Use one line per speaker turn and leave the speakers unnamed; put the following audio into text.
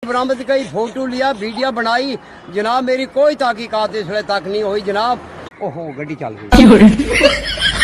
बरामद कई, फोटो लिया, वीडियो बनाई जनाब। मेरी कोई तहकीकात इस वे तक नहीं हुई जनाब। ओहो गड्डी चल गई।